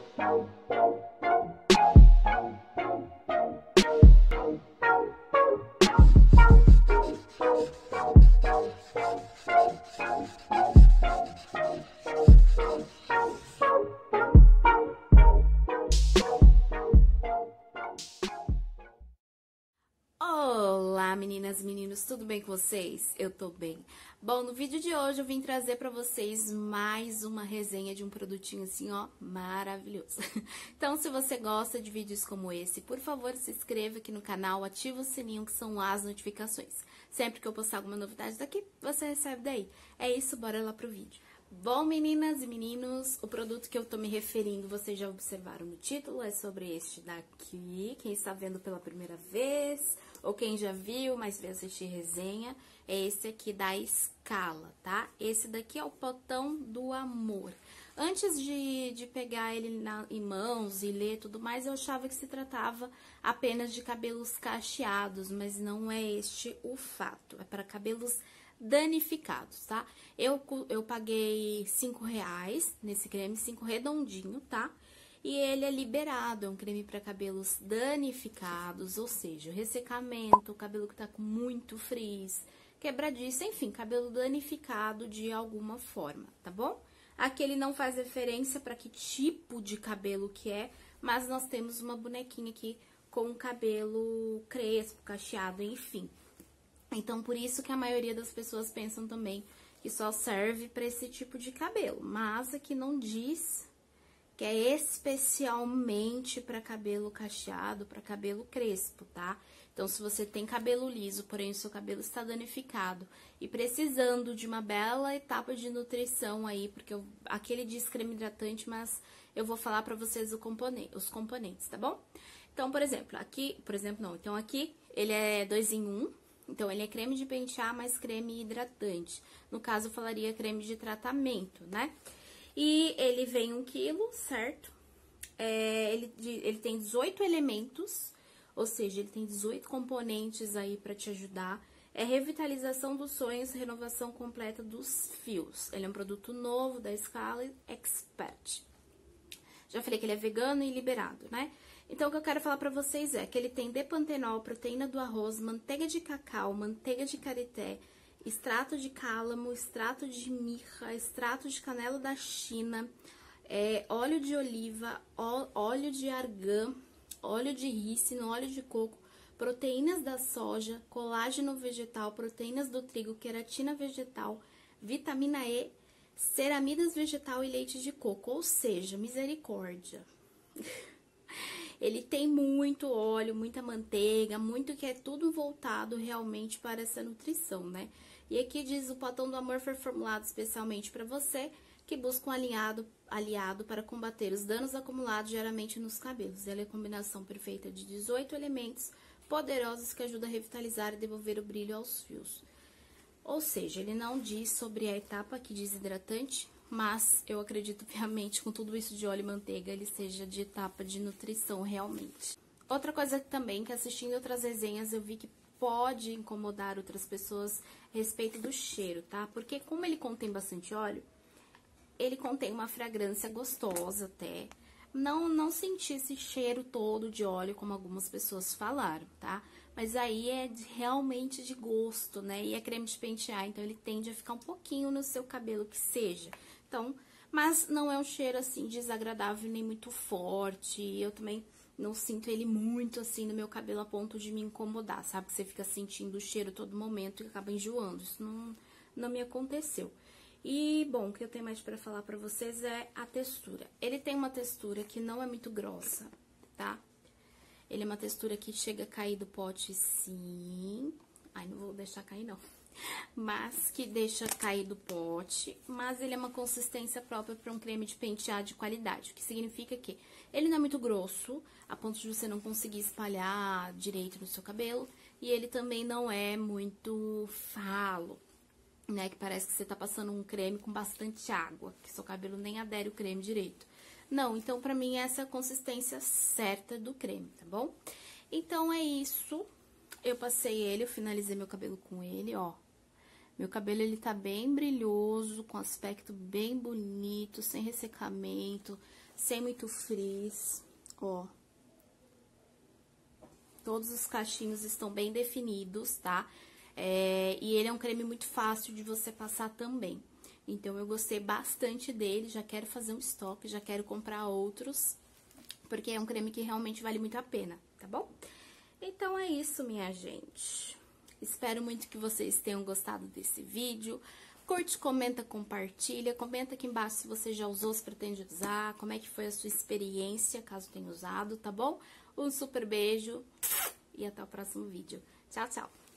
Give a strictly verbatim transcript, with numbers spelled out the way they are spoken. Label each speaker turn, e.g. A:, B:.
A: Olá, meninas e meninos, tudo bem com vocês? Eu tô bem. Bom, no vídeo de hoje eu vim trazer pra vocês mais uma resenha de um produtinho assim, ó, maravilhoso. Então, se você gosta de vídeos como esse, por favor, se inscreva aqui no canal, ativa o sininho que são as notificações. Sempre que eu postar alguma novidade daqui, você recebe daí. É isso, bora lá pro vídeo. Bom, meninas e meninos, o produto que eu tô me referindo, vocês já observaram no título, é sobre este daqui. Quem está vendo pela primeira vez, ou quem já viu, mas veio assistir resenha, é esse aqui da Scala, tá? Esse daqui é o potão do amor. Antes de, de pegar ele na, em mãos e ler tudo mais, eu achava que se tratava apenas de cabelos cacheados, mas não é este o fato, é para cabelos danificados, tá? Eu, eu paguei cinco reais nesse creme, cinco redondinho, tá? E ele é liberado, é um creme para cabelos danificados, ou seja, ressecamento, cabelo que tá com muito frizz, quebradiço, enfim, cabelo danificado de alguma forma, tá bom? Aqui ele não faz referência para que tipo de cabelo que é, mas nós temos uma bonequinha aqui com cabelo crespo, cacheado, enfim. Então, por isso que a maioria das pessoas pensam também que só serve para esse tipo de cabelo. Mas aqui não diz que é especialmente para cabelo cacheado, para cabelo crespo, tá? Então, se você tem cabelo liso, porém o seu cabelo está danificado e precisando de uma bela etapa de nutrição aí, porque eu, aqui ele diz creme hidratante, mas eu vou falar para vocês o componente, os componentes, tá bom? Então, por exemplo, aqui, por exemplo, não, então aqui ele é dois em um. Então, ele é creme de pentear mais creme hidratante. No caso, eu falaria creme de tratamento, né? E ele vem um quilo, certo? É, ele, ele tem dezoito elementos, ou seja, ele tem dezoito componentes aí pra te ajudar. É revitalização dos sonhos, renovação completa dos fios. Ele é um produto novo da Scala Expert. Já falei que ele é vegano e liberado, né? Então, o que eu quero falar pra vocês é que ele tem depantenol, proteína do arroz, manteiga de cacau, manteiga de karité, extrato de cálamo, extrato de mirra, extrato de canela da China, é, óleo de oliva, óleo de argã, óleo de rícino, óleo de coco, proteínas da soja, colágeno vegetal, proteínas do trigo, queratina vegetal, vitamina E, ceramidas vegetal e leite de coco, ou seja, misericórdia. Ele tem muito óleo, muita manteiga, muito que é tudo voltado realmente para essa nutrição, né? E aqui diz: o potão do amor foi formulado especialmente para você, que busca um aliado, aliado para combater os danos acumulados diariamente nos cabelos. Ela é a combinação perfeita de dezoito elementos poderosos que ajudam a revitalizar e devolver o brilho aos fios. Ou seja, ele não diz sobre a etapa que diz hidratante, mas eu acredito piamente, com tudo isso de óleo e manteiga, ele seja de etapa de nutrição realmente. Outra coisa também, que assistindo outras resenhas, eu vi que pode incomodar outras pessoas a respeito do cheiro, tá? Porque como ele contém bastante óleo, ele contém uma fragrância gostosa até. Não, não senti esse cheiro todo de óleo, como algumas pessoas falaram, tá? Mas aí é de, realmente de gosto, né? E é creme de pentear, então ele tende a ficar um pouquinho no seu cabelo, que seja. Então, mas não é um cheiro, assim, desagradável nem muito forte. Eu também não sinto ele muito, assim, no meu cabelo a ponto de me incomodar, sabe? Que você fica sentindo o cheiro todo momento e acaba enjoando. Isso não, não me aconteceu. E, bom, o que eu tenho mais pra falar pra vocês é a textura. Ele tem uma textura que não é muito grossa, tá? Ele é uma textura que chega a cair do pote, sim. Ai, não vou deixar cair, não. Mas que deixa cair do pote. Mas ele é uma consistência própria para um creme de pentear de qualidade. O que significa que ele não é muito grosso, a ponto de você não conseguir espalhar direito no seu cabelo. E ele também não é muito falo, né? Que parece que você tá passando um creme com bastante água, que seu cabelo nem adere o creme direito. Não, então pra mim essa é a consistência certa do creme, tá bom? Então é isso. Eu passei ele, eu finalizei meu cabelo com ele, ó. Meu cabelo, ele tá bem brilhoso, com aspecto bem bonito, sem ressecamento, sem muito frizz, ó. Todos os cachinhos estão bem definidos, tá? É, e ele é um creme muito fácil de você passar também. Então, eu gostei bastante dele, já quero fazer um estoque, já quero comprar outros, porque é um creme que realmente vale muito a pena, tá bom? Então, é isso, minha gente. Espero muito que vocês tenham gostado desse vídeo. Curte, comenta, compartilha. Comenta aqui embaixo se você já usou, se pretende usar, como é que foi a sua experiência, caso tenha usado, tá bom? Um super beijo e até o próximo vídeo. Tchau, tchau!